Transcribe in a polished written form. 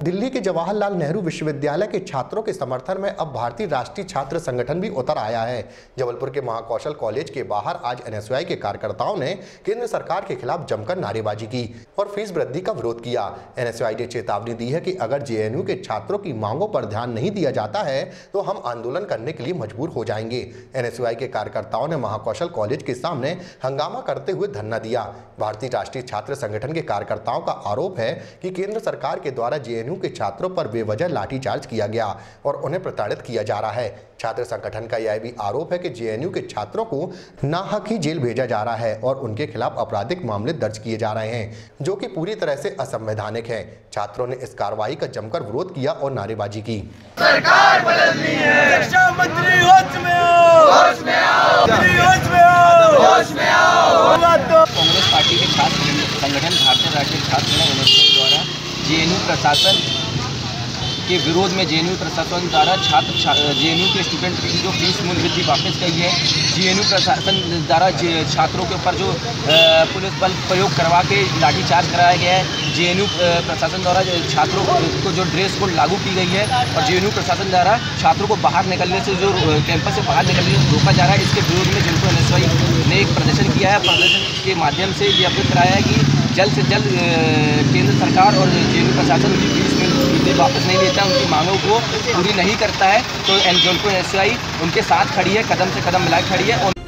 दिल्ली के जवाहरलाल नेहरू विश्वविद्यालय के छात्रों के समर्थन में अब भारतीय राष्ट्रीय छात्र संगठन भी उतर आया है। जबलपुर के महाकौशल कॉलेज के बाहर आज एनएसयूआई के कार्यकर्ताओं ने केंद्र सरकार के खिलाफ जमकर नारेबाजी की और फीस वृद्धि का विरोध किया। एनएसयूआई ने चेतावनी दी है कि अगर जेएनयू के छात्रों की मांगों पर ध्यान नहीं दिया जाता है तो हम आंदोलन करने के लिए मजबूर हो जाएंगे। एनएसयूआई के कार्यकर्ताओं ने महाकौशल कॉलेज के सामने हंगामा करते हुए धरना दिया। भारतीय राष्ट्रीय छात्र संगठन के कार्यकर्ताओं का आरोप है कि केंद्र सरकार के द्वारा जेएनयू के छात्रों पर बेवजह लाठीचार्ज किया गया और उन्हें प्रताड़ित किया जा रहा है। छात्र संगठन का यह भी आरोप है कि जेएनयू के छात्रों को नाहक ही जेल भेजा जा रहा है और उनके खिलाफ आपराधिक मामले दर्ज किए जा रहे हैं, जो कि पूरी तरह से असंवैधानिक है। छात्रों ने इस कार्रवाई का जमकर विरोध किया और नारेबाजी की। सरकार बदलनी है, शिक्षा मंत्री होश में आओ, होश में आओ, होश में आओ, होश में आओ। कांग्रेस पार्टी के छात्र संगठन भारतीय राष्ट्रीय छात्र संगठन द्वारा जेएनयू प्रशासन के विरोध में जेएनयू प्रशासन द्वारा जेएनयू के स्टूडेंट की जो फीस मूल्य वृद्धि वापस की है, जेएनयू प्रशासन द्वारा छात्रों के ऊपर जो पुलिस बल प्रयोग करवा के लाठीचार्ज कराया गया है, जेएनयू प्रशासन द्वारा छात्रों को जो ड्रेस कोड लागू की गई है और जेएनयू प्रशासन द्वारा छात्रों को बाहर निकलने से जो कैंपस से बाहर निकलने से रोका जा रहा है, इसके विरोध में जबलपुर एनएसयूआई ने एक प्रदर्शन किया है। प्रदर्शन के माध्यम से ये अपील कराया है कि जल्द से जल्द केंद्र सरकार और जेएनयू प्रशासन उनकी फीस में वापस नहीं लेता, उनकी मांगों को पूरी नहीं करता है तो जबलपुर एनएसयूआई उनके साथ खड़ी है, कदम से कदम मिलाकर खड़ी है।